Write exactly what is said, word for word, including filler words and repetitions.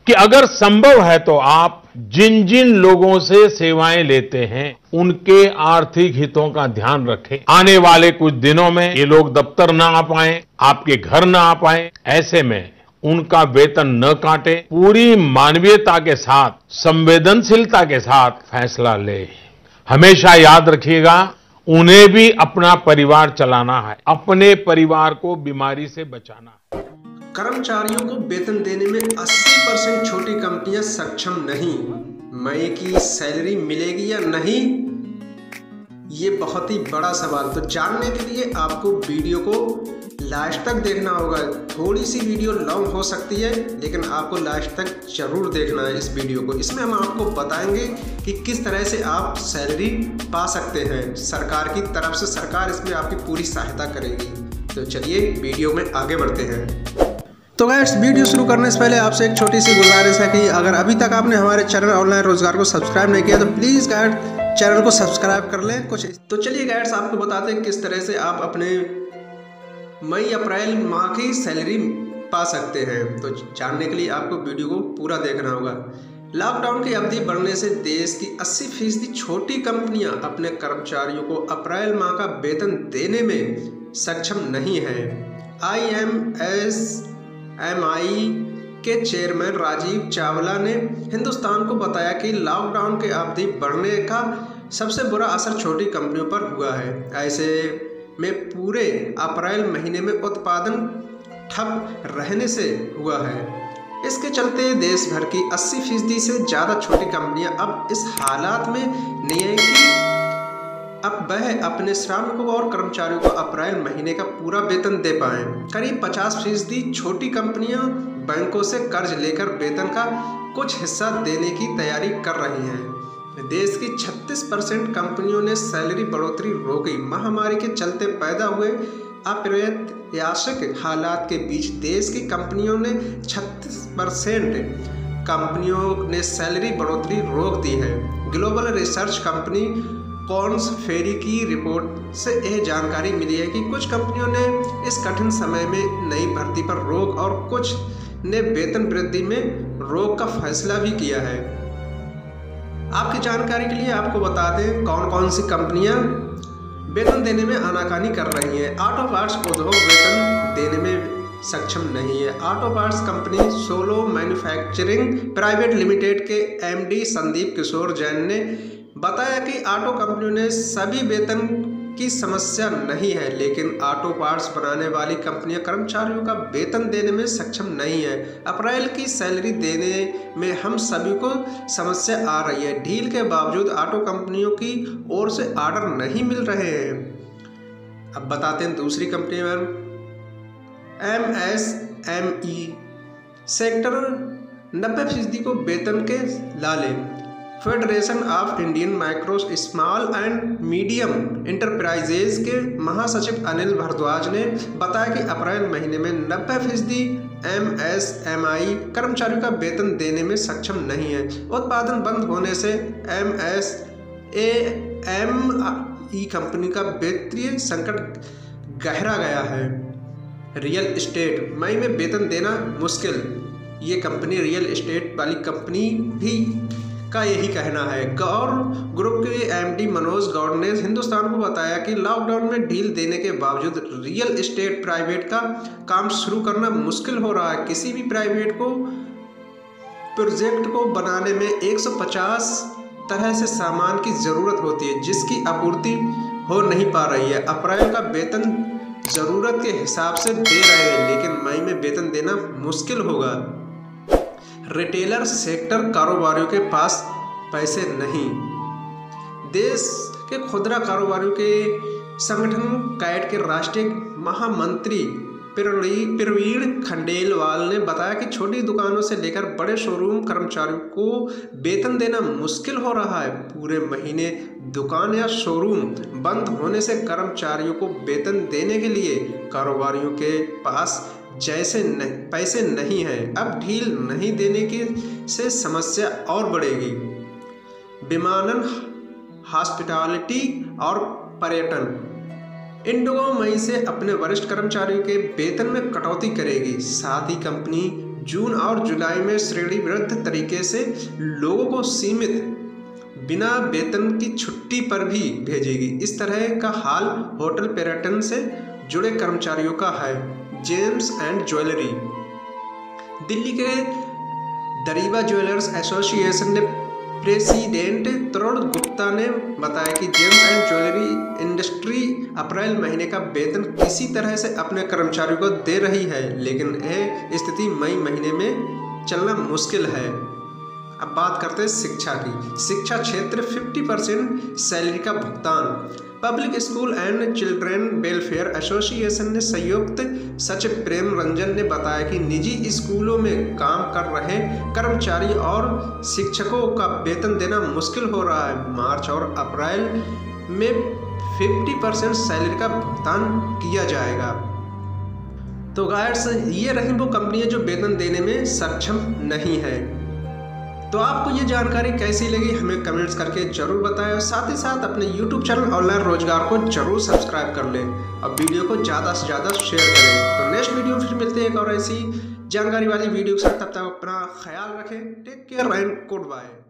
कि अगर संभव है तो आप जिन जिन लोगों से सेवाएं लेते हैं उनके आर्थिक हितों का ध्यान रखें। आने वाले कुछ दिनों में ये लोग दफ्तर न आ पाए, आपके घर न आ पाए, ऐसे में उनका वेतन न काटे, पूरी मानवीयता के साथ, संवेदनशीलता के साथ फैसला ले। हमेशा याद रखिएगा, उन्हें भी अपना परिवार चलाना है, अपने परिवार को बीमारी से बचाना है। कर्मचारियों को वेतन देने में अस्सी परसेंट छोटी कंपनियां सक्षम नहीं। मई की सैलरी मिलेगी या नहीं, ये बहुत ही बड़ा सवाल। तो जानने के लिए आपको वीडियो को लास्ट तक देखना होगा। थोड़ी सी वीडियो लॉन्ग हो सकती है, लेकिन आपको लास्ट तक जरूर देखना है इस वीडियो को। इसमें हम आपको बताएंगे कि किस तरह से आप सैलरी पा सकते हैं सरकार की तरफ से। सरकार इसमें आपकी पूरी सहायता करेगी। तो चलिए वीडियो में आगे बढ़ते हैं। तो गाइस, वीडियो शुरू करने से पहले आपसे एक छोटी सी गुजारिश है कि अगर अभी तक आपने हमारे चैनल ऑनलाइन रोजगार को सब्सक्राइब नहीं किया तो प्लीज़ गाइस चैनल को सब्सक्राइब कर लें। कुछ तो चलिए गाइस, आपको बताते हैं किस तरह से आप अपने मई अप्रैल माह की सैलरी पा सकते हैं। तो जानने के लिए आपको वीडियो को पूरा देखना होगा। लॉकडाउन की अवधि बढ़ने से देश की अस्सी फीसदी छोटी कंपनियां अपने कर्मचारियों को अप्रैल माह का वेतन देने में सक्षम नहीं है। I M S M I के चेयरमैन राजीव चावला ने हिंदुस्तान को बताया कि लॉकडाउन के अवधि बढ़ने का सबसे बुरा असर छोटी कंपनियों पर हुआ है। ऐसे में पूरे अप्रैल महीने में उत्पादन ठप रहने से हुआ है। इसके चलते देश भर की अस्सी फीसदी से ज़्यादा छोटी कंपनियां अब इस हालात में नहीं है कि अब वह अपने श्रमिकों और कर्मचारियों को अप्रैल महीने का पूरा वेतन दे पाएं। करीब पचास फीसदी छोटी कंपनियां बैंकों से कर्ज लेकर वेतन का कुछ हिस्सा देने की तैयारी कर रही हैं। देश की छत्तीस परसेंट कंपनियों ने सैलरी बढ़ोतरी रोकी। महामारी के चलते पैदा हुए अप्रत्याशित हालात के बीच देश की कंपनियों ने छत्तीस परसेंट कंपनियों ने सैलरी बढ़ोतरी रोक दी है। Global research company Korn Ferry की रिपोर्ट से यह जानकारी मिली है कि कुछ कंपनियों ने इस कठिन समय में नई भर्ती पर रोक और कुछ ने वेतन वृद्धि में रोक का फैसला भी किया है। आपकी जानकारी के लिए आपको बता दें कौन कौन सी कंपनियां वेतन देने में आनाकानी कर रही हैं। ऑटो पार्ट्स उद्योग वेतन देने में सक्षम नहीं है। Auto parts company Solo manufacturing private limited के एम डी संदीप किशोर जैन ने बताया कि ऑटो कंपनियों ने सभी वेतन की समस्या नहीं है, लेकिन ऑटो पार्ट्स बनाने वाली कंपनियां कर्मचारियों का वेतन देने में सक्षम नहीं है। अप्रैल की सैलरी देने में हम सभी को समस्या आ रही है। ढील के बावजूद ऑटो कंपनियों की ओर से ऑर्डर नहीं मिल रहे हैं। अब बताते हैं दूसरी कंपनी में M S M E sector नब्बे फीसदी को वेतन के लाले। Federation of Indian Micro Small and Medium Enterprises के महासचिव अनिल भारद्वाज ने बताया कि अप्रैल महीने में नब्बे फीसदी एम एस एम आई कर्मचारियों का वेतन देने में सक्षम नहीं है। उत्पादन बंद होने से M S A M E company का वित्तीय संकट गहरा गया है। रियल एस्टेट मई में वेतन देना मुश्किल। ये कंपनी रियल एस्टेट वाली कंपनी भी का यही कहना है। गौर ग्रुप के एमडी मनोज गौड़ ने हिंदुस्तान को बताया कि लॉकडाउन में ढील देने के बावजूद रियल एस्टेट प्राइवेट का काम शुरू करना मुश्किल हो रहा है। किसी भी प्राइवेट को प्रोजेक्ट को बनाने में एक सौ पचास तरह से सामान की जरूरत होती है, जिसकी आपूर्ति हो नहीं पा रही है। अप्रैल का वेतन जरूरत के हिसाब से दे रहे हैं, लेकिन मई में वेतन देना मुश्किल होगा। रिटेलर सेक्टर कारोबारियों के पास पैसे नहीं। देश के खुदरा कारोबारियों के संगठन कैट के राष्ट्रीय महामंत्री प्रवीण खंडेलवाल ने बताया कि छोटी दुकानों से लेकर बड़े शोरूम कर्मचारियों को वेतन देना मुश्किल हो रहा है। पूरे महीने दुकान या शोरूम बंद होने से कर्मचारियों को वेतन देने के लिए कारोबारियों के पास जैसे नहीं, पैसे नहीं हैं। अब ढील नहीं देने की से समस्या और बढ़ेगी। विमानन, हॉस्पिटैलिटी और पर्यटन इंडिगो मई से अपने वरिष्ठ कर्मचारियों के वेतन में कटौती करेगी। साथ ही कंपनी जून और जुलाई में श्रेणीबद्ध तरीके से लोगों को सीमित बिना वेतन की छुट्टी पर भी भेजेगी। इस तरह का हाल होटल पर्यटन से जुड़े कर्मचारियों का है। James and jewellery. दिल्ली के दरीबा ज्वेलर्स एसोसिएशन ने प्रेसिडेंट तरुण गुप्ता ने बताया कि gems and jewellery industry April महीने का वेतन किसी तरह से अपने कर्मचारियों को दे रही है, लेकिन यह स्थिति मई महीने में चलना मुश्किल है। अब बात करते हैं शिक्षा की। शिक्षा क्षेत्र पचास परसेंट सैलरी का भुगतान। Public school and children welfare association ने संयुक्त सचिव प्रेम रंजन ने बताया कि निजी स्कूलों में काम कर रहे कर्मचारी और शिक्षकों का वेतन देना मुश्किल हो रहा है। मार्च और अप्रैल में पचास परसेंट सैलरी का भुगतान किया जाएगा। तो गाइस, ये रही वो कंपनियां जो वेतन देने में सक्षम नहीं है। तो आपको ये जानकारी कैसी लगी हमें कमेंट्स करके जरूर बताएं और साथ ही साथ अपने यूट्यूब चैनल ऑनलाइन रोजगार को जरूर सब्सक्राइब कर लें और वीडियो को ज़्यादा से ज़्यादा शेयर करें। तो नेक्स्ट वीडियो फिर मिलते हैं एक और ऐसी जानकारी वाली वीडियो के साथ। तब तक अपना ख्याल रखें। Take care and good bye.